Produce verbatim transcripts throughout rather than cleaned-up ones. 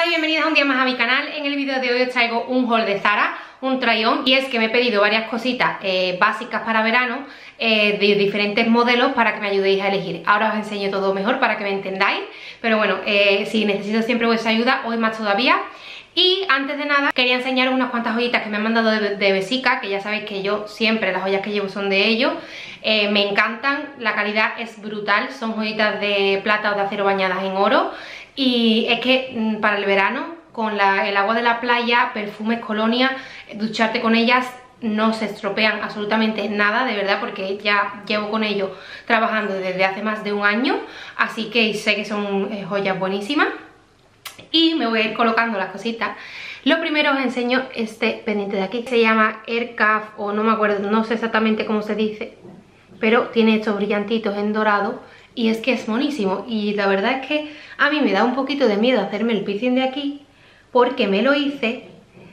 Hola y bienvenidas un día más a mi canal. En el vídeo de hoy os traigo un haul de Zara, un try-on, y es que me he pedido varias cositas eh, básicas para verano eh, de diferentes modelos para que me ayudéis a elegir. Ahora os enseño todo mejor para que me entendáis, pero bueno, eh, si necesito siempre vuestra ayuda, hoy más todavía. Y antes de nada quería enseñaros unas cuantas joyitas que me han mandado de, de Bessica, que ya sabéis que yo siempre las joyas que llevo son de ellos. eh, Me encantan, la calidad es brutal, son joyitas de plata o de acero bañadas en oro. Y es que mmm, para el verano, con la, el agua de la playa, perfumes, colonia, ducharte con ellas no se estropean absolutamente nada, de verdad, porque ya llevo con ellos trabajando desde hace más de un año. Así que sé que son eh, joyas buenísimas. Y me voy a ir colocando las cositas. Lo primero os enseño este pendiente de aquí, se llama Aircraft, o no me acuerdo, no sé exactamente cómo se dice, pero tiene estos brillantitos en dorado y es que es monísimo. Y la verdad es que a mí me da un poquito de miedo hacerme el piercing de aquí porque me lo hice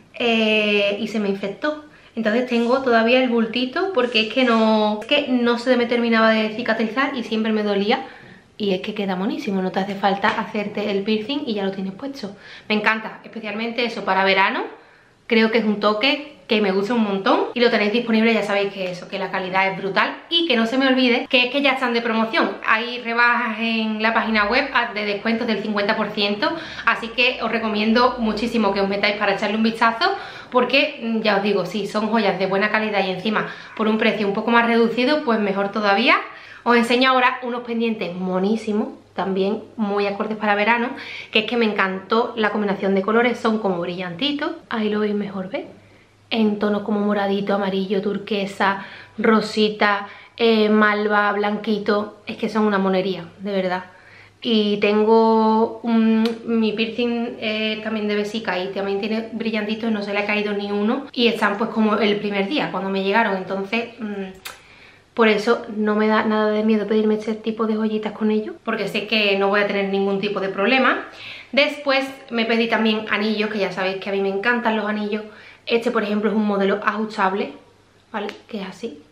eh, y se me infectó. Entonces tengo todavía el bultito porque es que no, es que no se me terminaba de cicatrizar y siempre me dolía. Y es que queda monísimo, no te hace falta hacerte el piercing y ya lo tienes puesto. Me encanta, especialmente eso para verano. Creo que es un toque que me gusta un montón. Y lo tenéis disponible, ya sabéis que eso, que la calidad es brutal. Y que no se me olvide que es que ya están de promoción. Hay rebajas en la página web de descuentos del cincuenta por ciento. Así que os recomiendo muchísimo que os metáis para echarle un vistazo. Porque ya os digo, si son joyas de buena calidad y encima por un precio un poco más reducido, pues mejor todavía. Os enseño ahora unos pendientes monísimos, también muy acordes para verano, que es que me encantó la combinación de colores, son como brillantitos, ahí lo veis mejor, ¿ves? En tonos como moradito, amarillo, turquesa, rosita, eh, malva, blanquito, es que son una monería, de verdad. Y tengo un, mi piercing eh, también de Bessica y también tiene brillantitos, no se le ha caído ni uno y están pues como el primer día cuando me llegaron, entonces... Mmm, por eso no me da nada de miedo pedirme este tipo de joyitas con ellos, porque sé que no voy a tener ningún tipo de problema. Después me pedí también anillos, que ya sabéis que a mí me encantan los anillos. Este, por ejemplo, es un modelo ajustable, ¿vale? Que es así.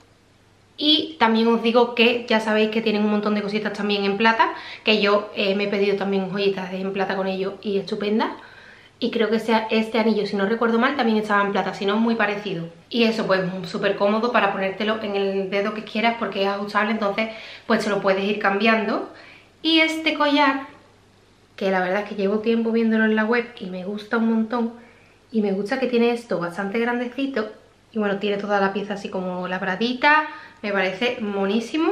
Y también os digo que ya sabéis que tienen un montón de cositas también en plata, que yo eh, me he pedido también joyitas en plata con ellos y estupendas. Y creo que sea este anillo, si no recuerdo mal, también estaba en plata, si no muy parecido. Y eso pues súper cómodo para ponértelo en el dedo que quieras porque es ajustable, entonces pues se lo puedes ir cambiando. Y este collar, que la verdad es que llevo tiempo viéndolo en la web y me gusta un montón. Y me gusta que tiene esto bastante grandecito y bueno, tiene toda la pieza así como labradita, me parece monísimo.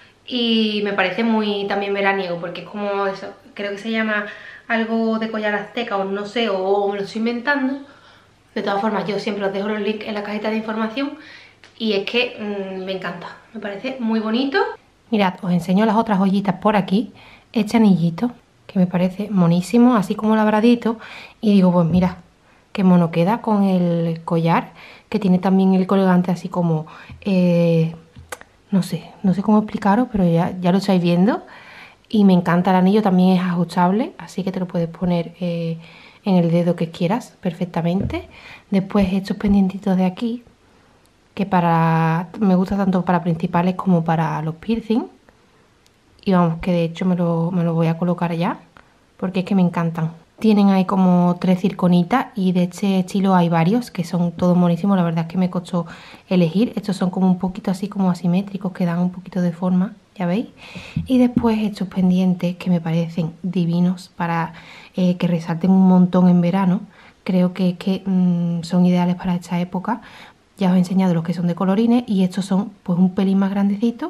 Y me parece muy también veraniego porque es como eso, creo que se llama... algo de collar azteca o no sé, o me lo estoy inventando. De todas formas yo siempre os dejo los links en la cajita de información. Y es que mmm, me encanta, me parece muy bonito. Mirad, os enseño las otras joyitas por aquí. Este anillito que me parece monísimo, así como labradito. Y digo, pues mira, qué mono queda con el collar, que tiene también el colgante así como eh, no sé, no sé cómo explicaros, pero ya, ya lo estáis viendo. Y me encanta el anillo, también es ajustable, así que te lo puedes poner eh, en el dedo que quieras perfectamente. Después estos pendientitos de aquí, que para me gusta tanto para principales como para los piercing. Y vamos, que de hecho me lo, me lo voy a colocar ya, porque es que me encantan. Tienen ahí como tres circonitas y de este estilo hay varios que son todos monísimos. La verdad es que me costó elegir. Estos son como un poquito así como asimétricos, que dan un poquito de forma, ya veis. Y después estos pendientes que me parecen divinos para eh, que resalten un montón en verano. Creo que, que mmm, son ideales para esta época. Ya os he enseñado los que son de colorines y estos son pues un pelín más grandecitos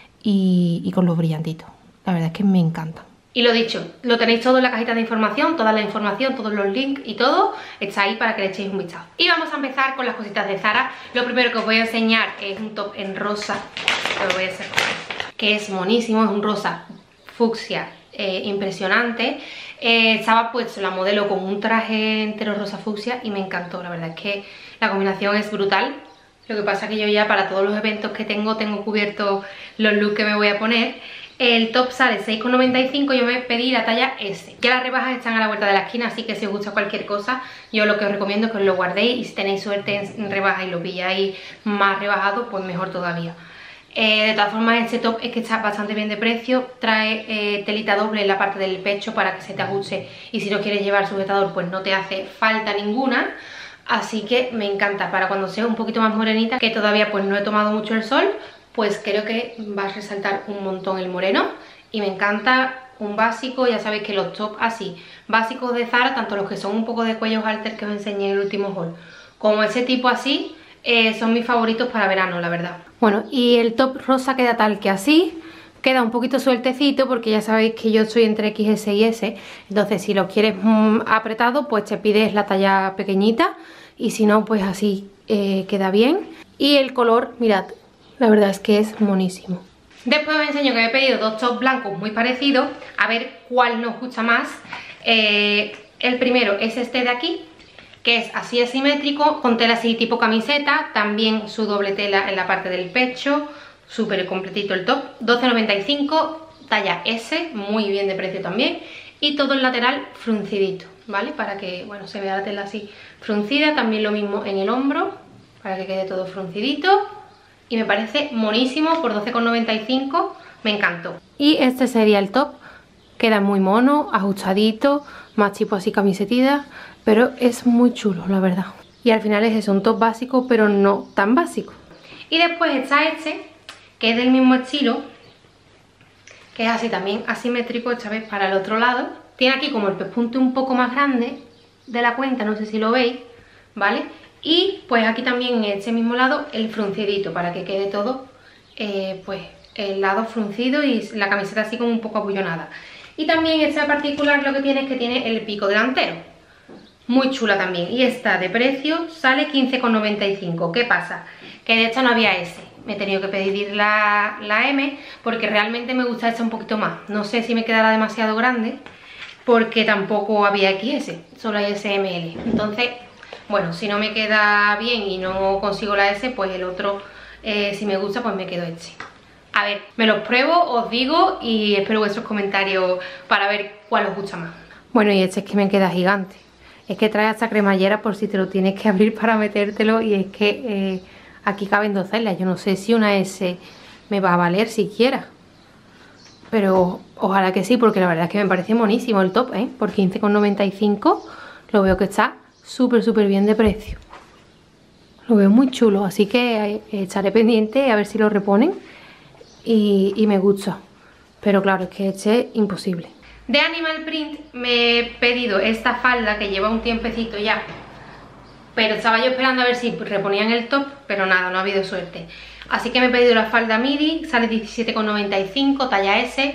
y, y con los brillantitos. La verdad es que me encantan. Y lo dicho, lo tenéis todo en la cajita de información, toda la información, todos los links y todo está ahí para que le echéis un vistazo. Y vamos a empezar con las cositas de Zara. Lo primero que os voy a enseñar es un top en rosa, que lo voy a hacer, que es monísimo, es un rosa fucsia eh, impresionante. Eh, estaba puesto la modelo con un traje entero rosa fucsia y me encantó, la verdad es que la combinación es brutal. Lo que pasa es que yo ya para todos los eventos que tengo, tengo cubierto los looks que me voy a poner. El top sale seis con noventa y cinco, yo me pedí la talla ese. Ya las rebajas están a la vuelta de la esquina, así que si os gusta cualquier cosa, yo lo que os recomiendo es que os lo guardéis y si tenéis suerte en rebaja y lo pilláis más rebajado, pues mejor todavía. Eh, de todas formas, este top es que está bastante bien de precio. Trae eh, telita doble en la parte del pecho para que se te ajuste, y si no quieres llevar sujetador pues no te hace falta ninguna. Así que me encanta para cuando seas un poquito más morenita, que todavía pues no he tomado mucho el sol, pues creo que va a resaltar un montón el moreno. Y me encanta un básico, ya sabéis que los tops así básicos de Zara, tanto los que son un poco de cuellos halter que os enseñé en el último haul, como ese tipo así, eh, son mis favoritos para verano, la verdad. Bueno, y el top rosa queda tal que así, queda un poquito sueltecito porque ya sabéis que yo soy entre equis ese y ese, entonces si lo quieres mmm, apretado pues te pides la talla pequeñita, y si no pues así eh, queda bien. Y el color, mirad, la verdad es que es monísimo. Después os enseño que me he pedido dos tops blancos muy parecidos, a ver cuál nos gusta más. Eh, el primero es este de aquí, que es así asimétrico, con tela así tipo camiseta, también su doble tela en la parte del pecho, súper completito el top, doce noventa y cinco, talla ese, muy bien de precio también, y todo el lateral fruncidito, ¿vale? Para que, bueno, se vea la tela así fruncida, también lo mismo en el hombro, para que quede todo fruncidito, y me parece monísimo por doce noventa y cinco, me encantó. Y este sería el top, queda muy mono, ajustadito, más tipo así camisetida, pero es muy chulo, la verdad. Y al final es eso, un top básico, pero no tan básico. Y después está este, que es del mismo estilo, que es así también asimétrico, esta vez para el otro lado. Tiene aquí como el pespunte un poco más grande de la cuenta, no sé si lo veis, ¿vale? Y pues aquí también en este mismo lado el fruncidito, para que quede todo eh, pues el lado fruncido y la camiseta así como un poco abullonada. Y también esta particular lo que tiene es que tiene el pico delantero, muy chula también, y esta de precio sale quince noventa y cinco. ¿Qué pasa? Que de esta no había S, me he tenido que pedir la, la M, porque realmente me gusta esta un poquito más. No sé si me quedará demasiado grande, porque tampoco había equis ese, solo hay ese eme ele. Entonces, bueno, si no me queda bien y no consigo la S, pues el otro, eh, si me gusta, pues me quedo este. A ver, me los pruebo, os digo, y espero vuestros comentarios para ver cuál os gusta más. Bueno, y este es que me queda gigante. Es que trae hasta cremallera por si te lo tienes que abrir para metértelo, y es que eh, aquí caben dos celdas. Yo no sé si una S me va a valer siquiera, pero ojalá que sí, porque la verdad es que me parece monísimo el top, ¿eh? Por quince noventa y cinco lo veo que está súper súper bien de precio. Lo veo muy chulo, así que estaré pendiente a ver si lo reponen y, y me gusta. Pero claro, es que este es imposible. De Animal Print me he pedido esta falda que lleva un tiempecito ya, pero estaba yo esperando a ver si reponían el top, pero nada, no ha habido suerte. Así que me he pedido la falda midi, sale diecisiete noventa y cinco, talla ese.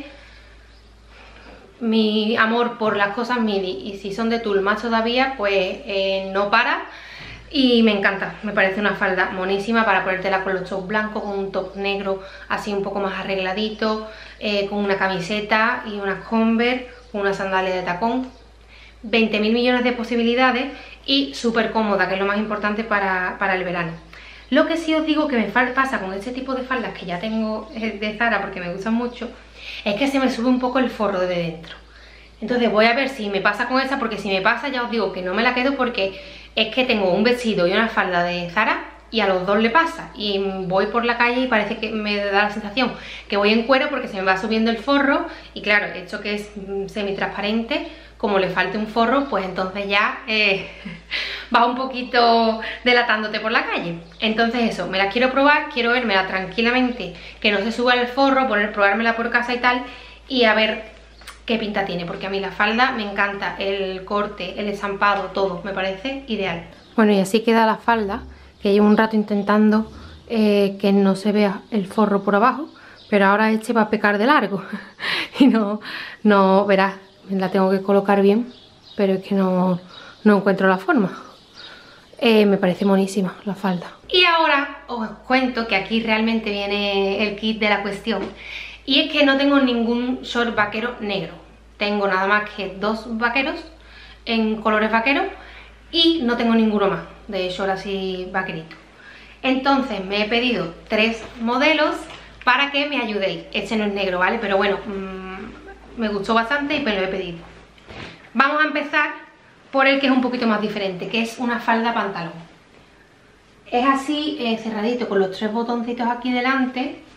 Mi amor por las cosas midi, y si son de tul más todavía, pues eh, no para. Y me encanta, me parece una falda monísima para ponértela con los tops blancos, con un top negro así un poco más arregladito, eh, con una camiseta y unas Converse, con una sandalia de tacón. veinte mil millones de posibilidades y súper cómoda, que es lo más importante para, para el verano. Lo que sí os digo que me pasa con este tipo de faldas que ya tengo de Zara, porque me gustan mucho, es que se me sube un poco el forro de dentro. Entonces voy a ver si me pasa con esta, porque si me pasa ya os digo que no me la quedo, porque es que tengo un vestido y una falda de Zara y a los dos le pasa. Y voy por la calle y parece que me da la sensación que voy en cuero porque se me va subiendo el forro. Y claro, esto que es semitransparente, como le falte un forro, pues entonces ya eh, va un poquito delatándote por la calle. Entonces eso, me la quiero probar, quiero vérmela tranquilamente, que no se suba el forro, poner, probármela por casa y tal, y a ver qué pinta tiene, porque a mí la falda me encanta, el corte, el estampado, todo, me parece ideal. Bueno, y así queda la falda, que llevo un rato intentando eh, que no se vea el forro por abajo, pero ahora este va a pecar de largo y no, no, verás, la tengo que colocar bien, pero es que no, no encuentro la forma. Eh, me parece monísima la falda. Y ahora os cuento que aquí realmente viene el kit de la cuestión. Y es que no tengo ningún short vaquero negro. Tengo nada más que dos vaqueros en colores vaqueros y no tengo ninguno más de short así vaquerito. Entonces me he pedido tres modelos para que me ayudéis. Este no es negro, ¿vale? Pero bueno, mmm, me gustó bastante y me lo he pedido. Vamos a empezar por el que es un poquito más diferente, que es una falda pantalón. Es así, eh, cerradito, con los tres botoncitos aquí delante.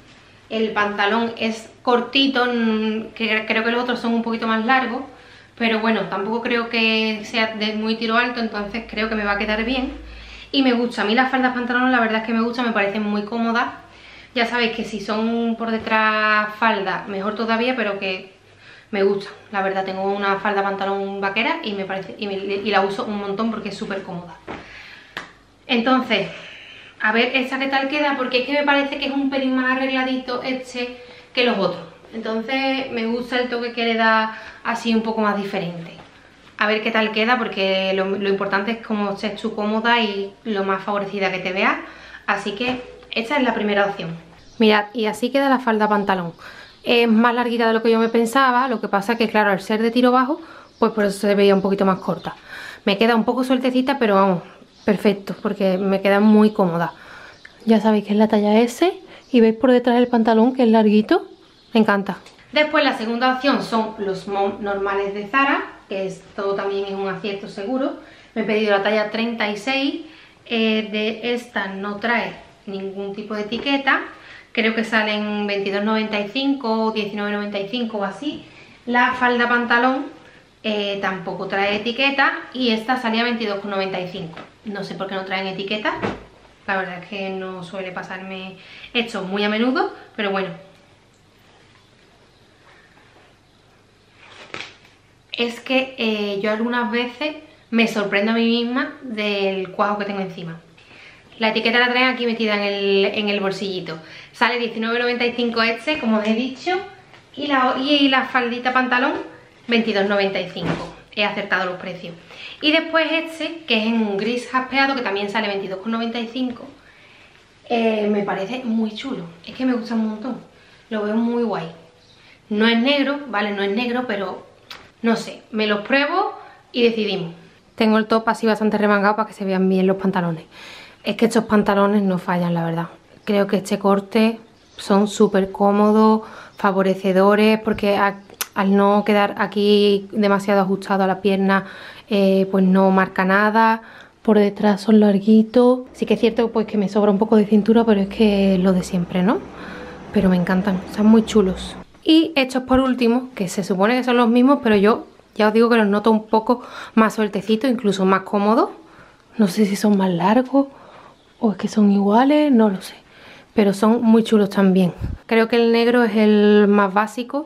El pantalón es cortito, que creo que los otros son un poquito más largos, pero bueno, tampoco creo que sea de muy tiro alto, entonces creo que me va a quedar bien. Y me gusta, a mí las faldas pantalón la verdad es que me gusta, me parecen muy cómodas. Ya sabéis que si son por detrás falda, mejor todavía, pero que me gusta. La verdad, tengo una falda pantalón vaquera y me parece y, me, y la uso un montón porque es súper cómoda. Entonces, a ver esta qué tal queda, porque es que me parece que es un pelín más arregladito este que los otros. Entonces me gusta el toque que le da así un poco más diferente. A ver qué tal queda, porque lo, lo importante es cómo estés tú cómoda y lo más favorecida que te veas. Así que esta es la primera opción. Mirad, y así queda la falda pantalón. Es más larguita de lo que yo me pensaba, lo que pasa que claro, al ser de tiro bajo, pues por eso se veía un poquito más corta. Me queda un poco sueltecita, pero vamos, perfecto, porque me queda muy cómoda. Ya sabéis que es la talla ese y veis por detrás el pantalón que es larguito, me encanta. Después la segunda opción son los mom normales de Zara, que esto también es un acierto seguro. Me he pedido la talla treinta y seis, eh, de esta no trae ningún tipo de etiqueta. Creo que salen veintidós noventa y cinco, diecinueve noventa y cinco o así. La falda pantalón eh, tampoco trae etiqueta y esta salía veintidós noventa y cinco. No sé por qué no traen etiqueta. La verdad es que no suele pasarme esto muy a menudo, pero bueno. Es que eh, yo algunas veces me sorprendo a mí misma del cuajo que tengo encima. La etiqueta la traen aquí metida en el, en el bolsillito. Sale diecinueve noventa y cinco este, como os he dicho. Y la, y la faldita pantalón, veintidós noventa y cinco. He acertado los precios. Y después este, que es en un gris jaspeado, que también sale veintidós noventa y cinco. Eh, me parece muy chulo. Es que me gusta un montón. Lo veo muy guay. No es negro, ¿vale? No es negro, pero no sé. Me los pruebo y decidimos. Tengo el top así bastante remangado para que se vean bien los pantalones. Es que estos pantalones no fallan, la verdad. Creo que este corte son súper cómodos, favorecedores, porque a, al no quedar aquí demasiado ajustado a la pierna, eh, pues no marca nada. Por detrás son larguitos. Sí que es cierto pues que me sobra un poco de cintura, pero es que es lo de siempre, ¿no? Pero me encantan, están muy chulos. Y estos por último, que se supone que son los mismos, pero yo ya os digo que los noto un poco más sueltecitos, incluso más cómodos. No sé si son más largos o es que son iguales, no lo sé. Pero son muy chulos también. Creo que el negro es el más básico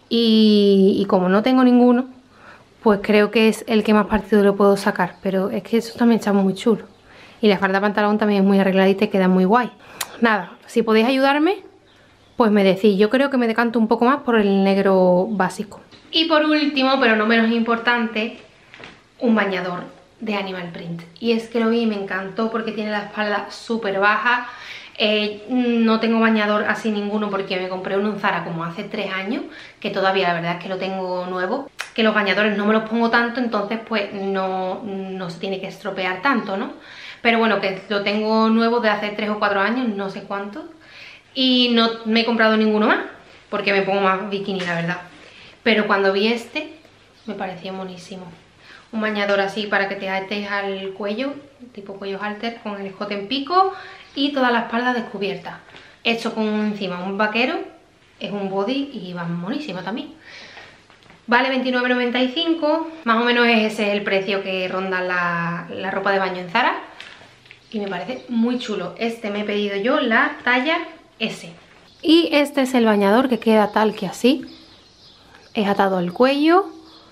y, y como no tengo ninguno, pues creo que es el que más partido lo puedo sacar. Pero es que eso también está muy chulo. Y la falda pantalón también es muy arregladita y queda muy guay. Nada, si podéis ayudarme, pues me decís. Yo creo que me decanto un poco más por el negro básico. Y por último, pero no menos importante, un bañador de Animal Print. Y es que lo vi y me encantó porque tiene la espalda súper baja. Eh, no tengo bañador así ninguno porque me compré uno en Zara como hace tres años, que todavía la verdad es que lo tengo nuevo. Que los bañadores no me los pongo tanto, entonces pues no, no se tiene que estropear tanto, ¿no? Pero bueno, que lo tengo nuevo de hace tres o cuatro años, no sé cuántos. Y no me he comprado ninguno más, porque me pongo más bikini, la verdad. Pero cuando vi este, me pareció monísimo. Un bañador así para que te ates al cuello, tipo cuello halter, con el escote en pico y toda la espalda descubierta. Hecho con encima un vaquero, es un body y va monísimo también. Vale veintinueve noventa y cinco, más o menos ese es el precio que ronda la, la ropa de baño en Zara. Y me parece muy chulo. Este me he pedido yo la talla ese. Y este es el bañador que queda tal que así. Es atado al cuello.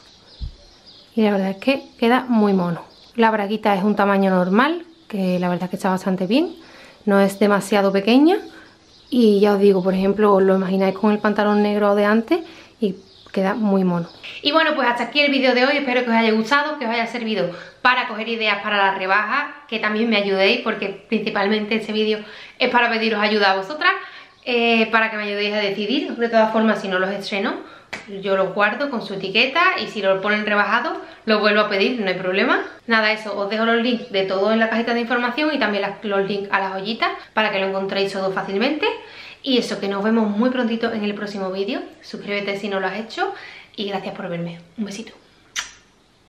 Y la verdad es que queda muy mono. La braguita es un tamaño normal, que la verdad es que está bastante bien. No es demasiado pequeña. Y ya os digo, por ejemplo, os lo imagináis con el pantalón negro de antes y queda muy mono. Y bueno, pues hasta aquí el vídeo de hoy. Espero que os haya gustado, que os haya servido para coger ideas para la rebaja, que también me ayudéis, porque principalmente este vídeo es para pediros ayuda a vosotras, eh, para que me ayudéis a decidir. De todas formas, si no los estreno, yo los guardo con su etiqueta y si lo ponen rebajado, los vuelvo a pedir, no hay problema. Nada, eso, os dejo los links de todo en la cajita de información y también las, los links a las ollitas para que lo encontréis todo fácilmente. Y eso, que nos vemos muy prontito en el próximo vídeo. Suscríbete si no lo has hecho y gracias por verme. Un besito.